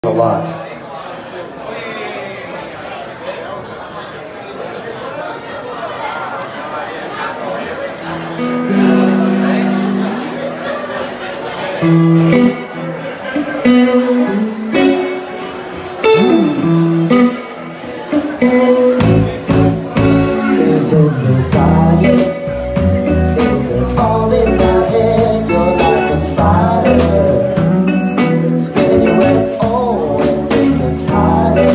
a lot. Is it desire? Is it all in my head? You're like a spider, spinning your web. Oh, and it gets tighter.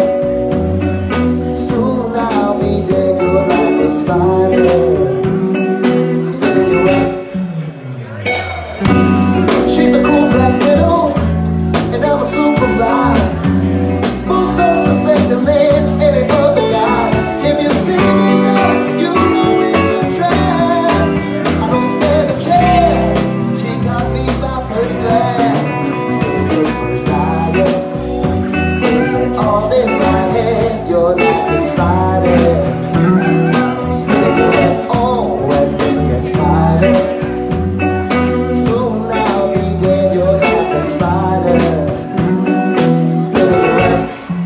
Soon I'll be dead. You're like a spider, spinning your web. She's a cool black widow, and I'm a super fly. Most unsuspectingly any other guy. If you see me now, you know it's a trap. I don't stand a chance. She got me by first class. Is it desire? Is it all in my head? You're like a spider, spinning your web. Oh, and it gets harder. Soon I'll be dead. You're like a spider, spinning your web.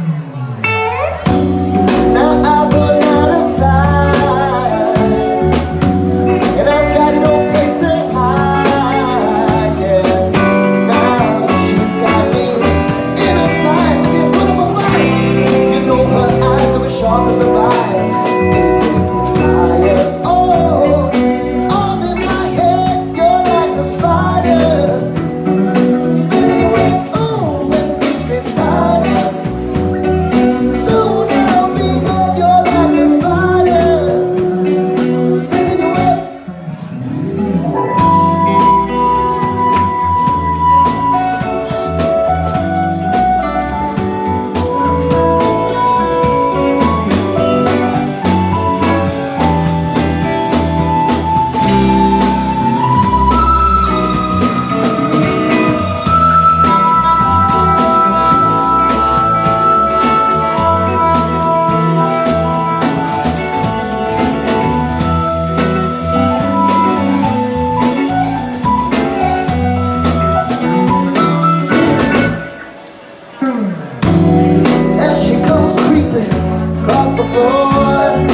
Now I've run out of time, and I've got no place to hide. Yeah, now she's got me in her sight. I can't put up a fight. You know her eyes are as sharp as a bite. Is it desire? Oh, all in my head. You're like a spider, spinning away. Oh, and it gets tighter. Soon I'll be dead. You're like a spider, spinning your web. As she comes creeping across the floor,